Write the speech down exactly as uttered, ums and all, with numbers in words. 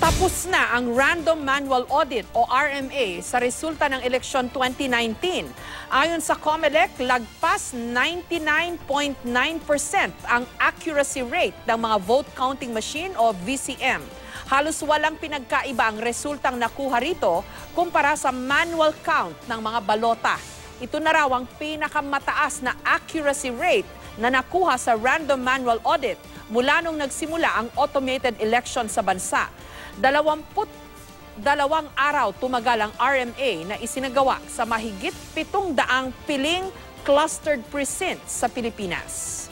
Tapos na ang Random Manual Audit o R M A sa resulta ng eleksyon twenty nineteen. Ayon sa COMELEC, lagpas ninety-nine point nine percent ang accuracy rate ng mga vote counting machine o V C M. Halos walang pinagkaiba ang resultang nakuha rito kumpara sa manual count ng mga balota. Ito na raw ang pinakamataas na accuracy rate na nakuha sa Random Manual Audit mula nung nagsimula ang automated election sa bansa. Dalawamput dalawang araw tumagal ang R M A na isinagawa sa mahigit pitong daang piling clustered precincts sa Pilipinas.